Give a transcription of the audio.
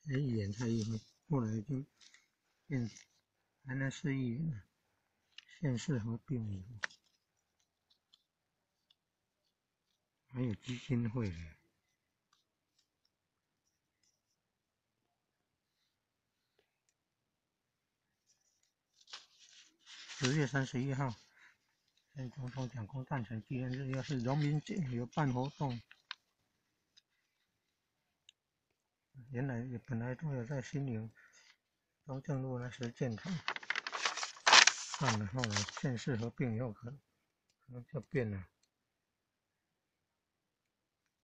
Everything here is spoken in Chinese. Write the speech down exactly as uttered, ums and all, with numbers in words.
议员蔡议会，后来就变台南市议员了，县市合并以后，还有基金会的。九月三十一号，前总统蒋公诞辰纪念日，要是农民节有办活动。原来本来都有在新营中正路那时建堂，算了，后来县市合并以后可能可能就变了。